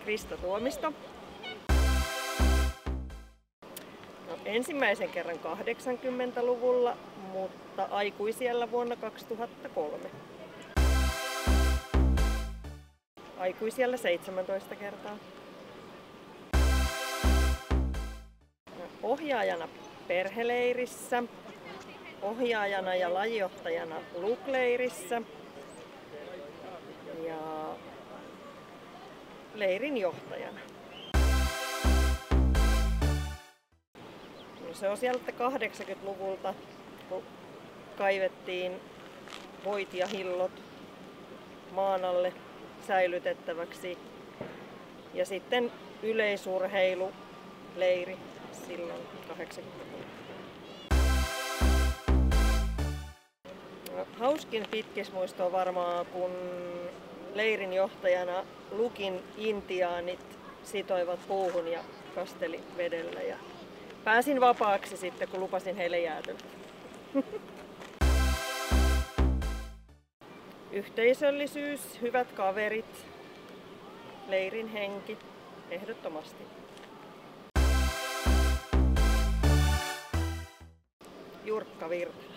Krista Tuomisto. No, ensimmäisen kerran 80-luvulla, mutta aikuisiällä vuonna 2003. Aikuisiällä 17 kertaa. Ohjaajana perheleirissä, ohjaajana ja lajijohtajana LUK-leirissä ja leirin johtajana. No, se on sieltä 80-luvulta, kun kaivettiin voit ja hillot maan alle säilytettäväksi ja sitten yleisurheiluleiri silloin 80-luvulla. No, hauskin pitkismuisto on varmaan, kun leirin johtajana LUKin intiaanit sitoivat puuhun ja kasteli vedellä ja pääsin vapaaksi sitten, kun lupasin heille jäätelöä. Yhteisöllisyys, hyvät kaverit, leirin henki, ehdottomasti. Jurkka Virtala.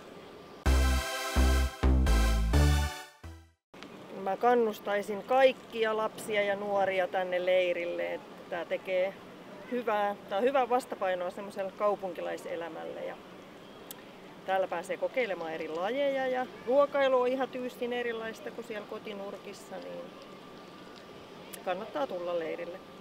Mä kannustaisin kaikkia lapsia ja nuoria tänne leirille, että tää tekee hyvää vastapainoa semmoiselle kaupunkilaiselämälle. Ja täällä pääsee kokeilemaan eri lajeja ja ruokailu on ihan tyystin erilaista kuin siellä kotinurkissa, niin kannattaa tulla leirille.